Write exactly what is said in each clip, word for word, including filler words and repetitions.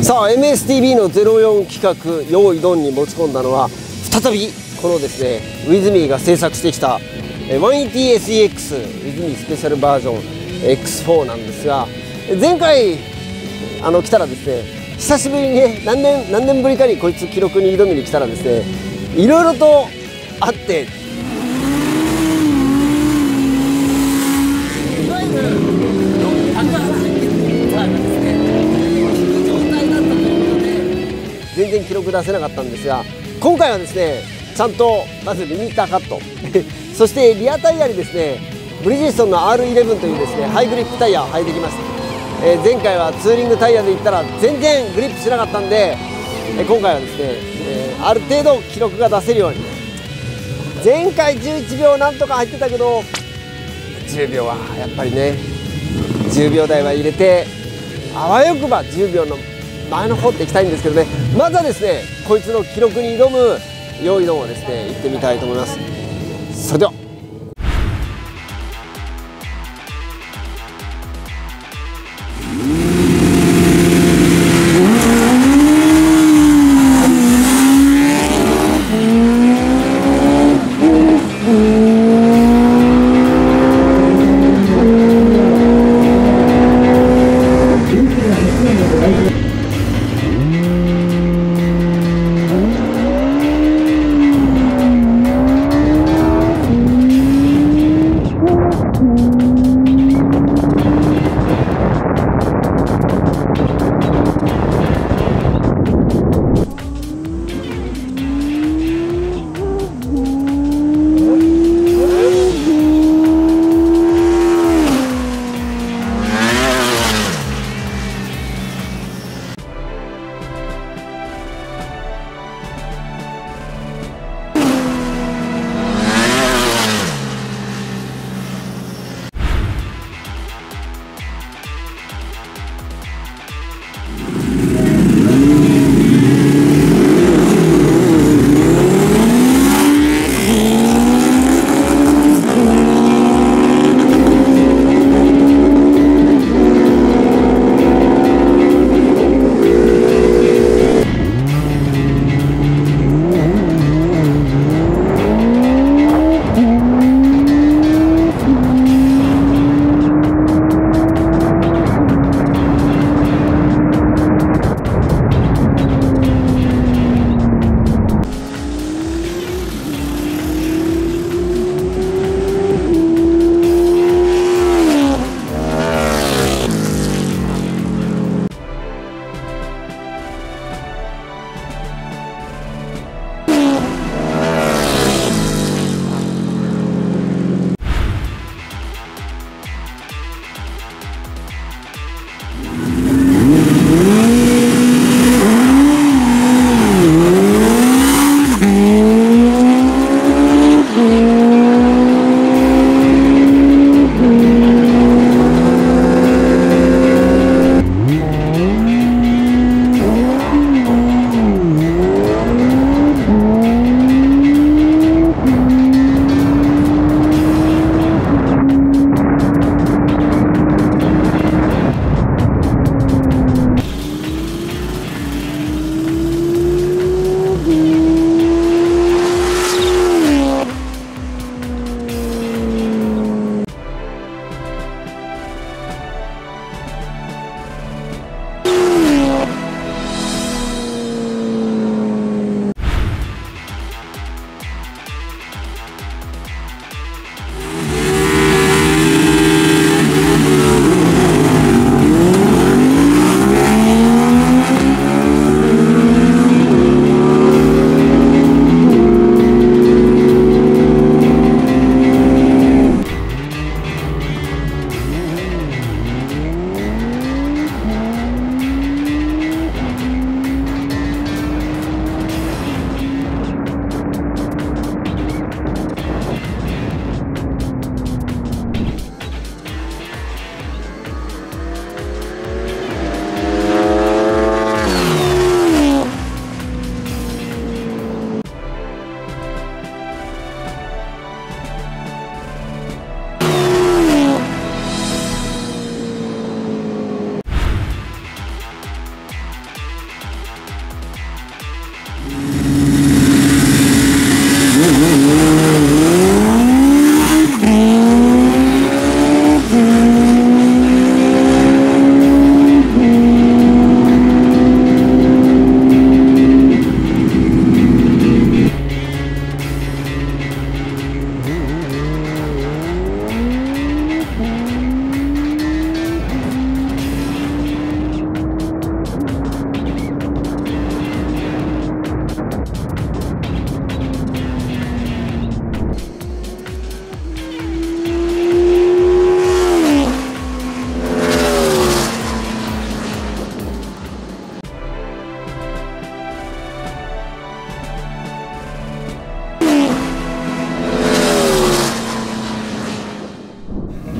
さあ エムエスティービー のゼロよん企画用意ドンに持ち込んだのは再びこのですねウィズミーが制作してきた ワンエイティーエスイーエックス ウィズミースペシャルバージョン エックスフォー なんですが、前回あの来たらですね久しぶりにね何年何年ぶりかにこいつ記録に挑みに来たらですねいろいろとあって、いわゆる高原がですね状態だったということで全然記録出せなかったんですが、今回はですねちゃんとまずリミッターカットそしてリアタイヤにですねブリヂストンの アールイレブン というですねハイグリップタイヤを履いてきました。えー、前回はツーリングタイヤで行ったら全然グリップしなかったんで、えー、今回はですね、えー、ある程度記録が出せるように、前回じゅういちびょうなんとか入ってたけどじゅうびょうはやっぱりねじゅうびょう台は入れてあわよくばじゅうびょうの前の方っていきたいんですけどね、まずはですねこいつの記録に挑む用意ドンをですね行ってみたいと思います。それでは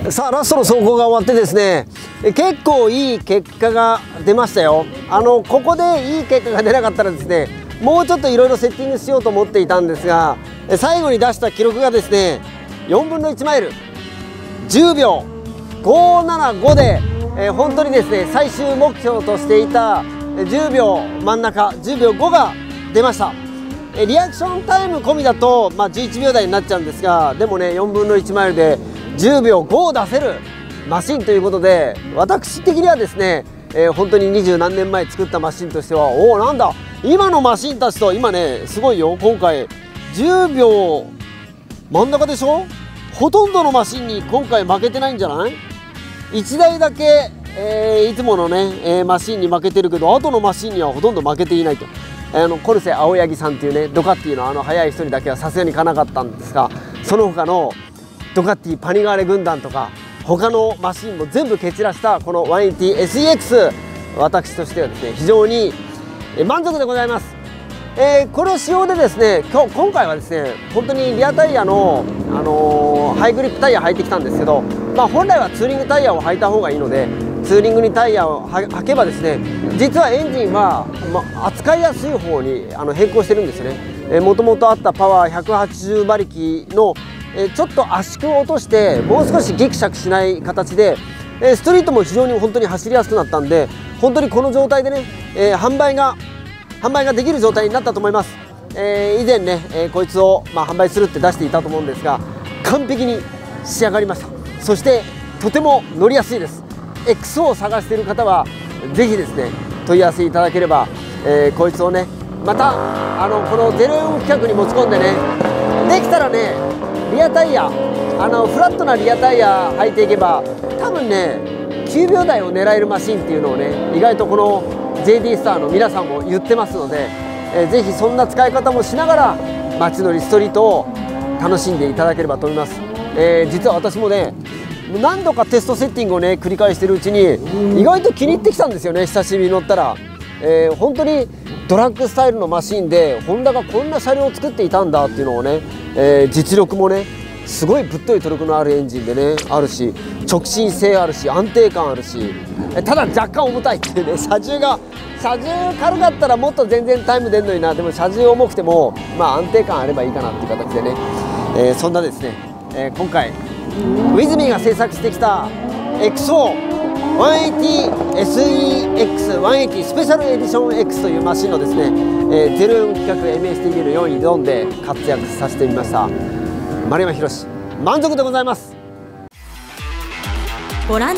さあラストの走行が終わってですね、結構いい結果が出ましたよ。あのここでいい結果が出なかったらですね、もうちょっといろいろセッティングしようと思っていたんですが、最後に出した記録がですねよんぶんのいちマイルじゅうびょうごななごで、えー、本当にですね最終目標としていたじゅうびょう真ん中じゅうびょうごが出ました。リアクションタイム込みだと、まあ、じゅういちびょうだいになっちゃうんですが、でもねよんぶんのいちマイルでじゅうびょうごを出せるマシンということで、私的にはですね、えー、本当に二十何年前作ったマシンとしては、おおなんだ今のマシンたちと今ねすごいよ。今回じゅうびょう真ん中でしょ。ほとんどのマシンに今回負けてないんじゃない？いちだいだけ、えー、いつものね、えー、マシンに負けてるけど、後のマシンにはほとんど負けていないと。あのコルセ青柳さんっていうねドカッティのあの速い人にだけはさすがにかなかったんですが、その他のドカッティパニガーレ軍団とか他のマシンも全部蹴散らしたこの ワンエイティーエスイーエックス、 私としてはですね非常に満足でございます。えー、この仕様でですね今日今回はですね本当にリアタイヤの、あのー、ハイグリップタイヤ履いてきたんですけど、まあ、本来はツーリングタイヤを履いた方がいいので、ツーリングにタイヤを履けばですね実はエンジンは、まあ、扱いやすい方にあの変更してるんですよね。えー、もともとあったパワーひゃくはちじゅう馬力の、えー、ちょっと圧縮を落としてもう少しギクシャクしない形で、えー、ストリートも非常に本当に走りやすくなったんで、本当にこの状態でね、えー、販売が販売ができる状態になったと思います。えー、以前ね、えー、こいつを、まあ、販売するって出していたと思うんですが、完璧に仕上がりました。そしてとても乗りやすいです。 エックスオー を探している方はぜひですね問い合わせいただければ、えー、こいつをねまたあのこのゼロよん企画に持ち込んでね、できたらねリアタイヤあのフラットなリアタイヤ履いていけば多分ねきゅうびょうだいを狙えるマシンっていうのをね意外とこの ジェーディー スターの皆さんも言ってますので、えー、ぜひそんな使い方もしながら街乗りストリートを楽しんでいただければと思います。えー、実は私もね何度かテストセッティングをね繰り返しているうちに意外と気に入ってきたんですよね。久しぶりに乗ったら、えー、本当にドラッグスタイルのマシンでホンダがこんな車両を作っていたんだっていうのをね、えー、実力もねすごいぶっといトルクのあるエンジンでねあるし、直進性あるし安定感あるし、ただ若干重たいっていうね、車重が車重軽かったらもっと全然タイム出るのにな。でも車重重くてもまあ安定感あればいいかなっていう形でね、えー、そんなですね、えー、今回ウィズミーが制作してきた エックスオーワンエイティーエスイーエックスワンエイティー スペシャルエディション X というマシンのですね、えー、ゼロよん企画 エムエスティービー のよんい挑んで活躍させてみました。丸山宏、満足でございます。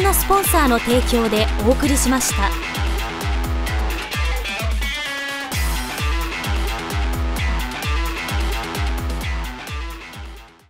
ご覧のスポンサーの提供でお送りしました。